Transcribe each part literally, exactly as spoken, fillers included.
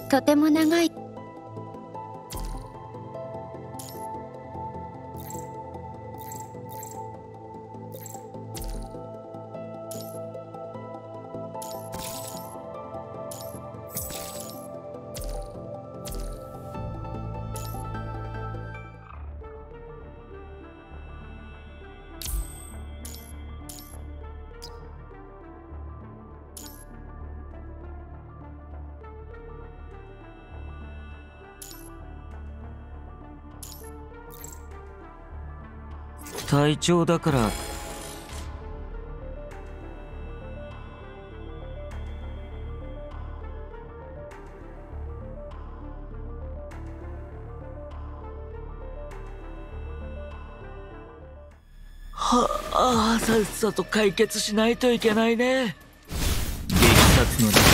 とても長い。 隊長だからはあ、さっさと解決しないといけないね。激殺の時間、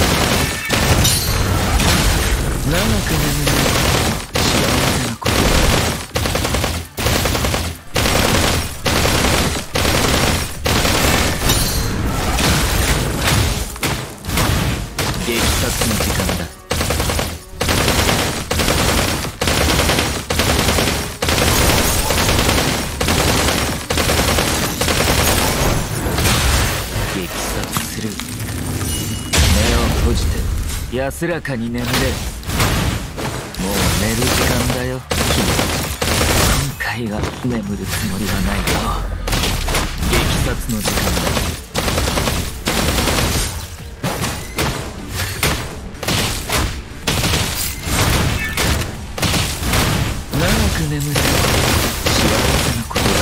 長く眠る幸せなこと。激殺の時間だ。激殺する。目を閉じて安らかに眠れ。もう寝る時間だよ君。今回は眠るつもりはないよ。激殺の時間だ。眠れ幸せなことだ。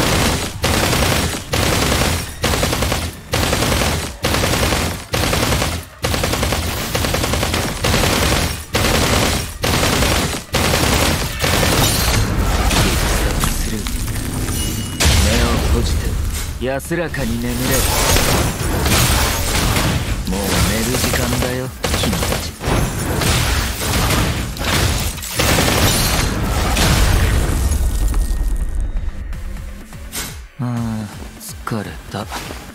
激殺する。目を閉じて安らかに眠れ。もう寝る時間だよ君たち。ああ、疲れた。